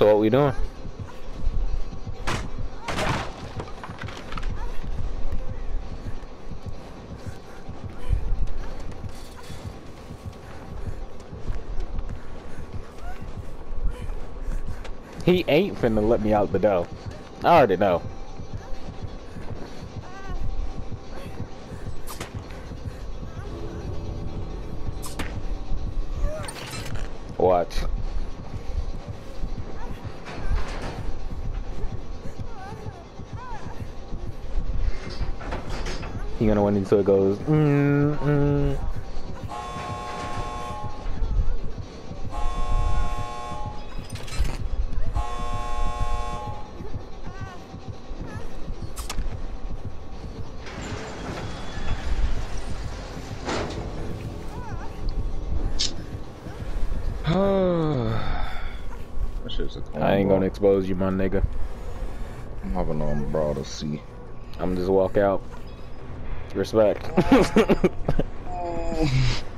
So what we doing? He ain't finna let me out the door. I already know. Watch. He gonna win until it goes. That shit's a I ain't gonna expose you, my nigga. I'm hopping on bro to see. I'm just walk out. Respect.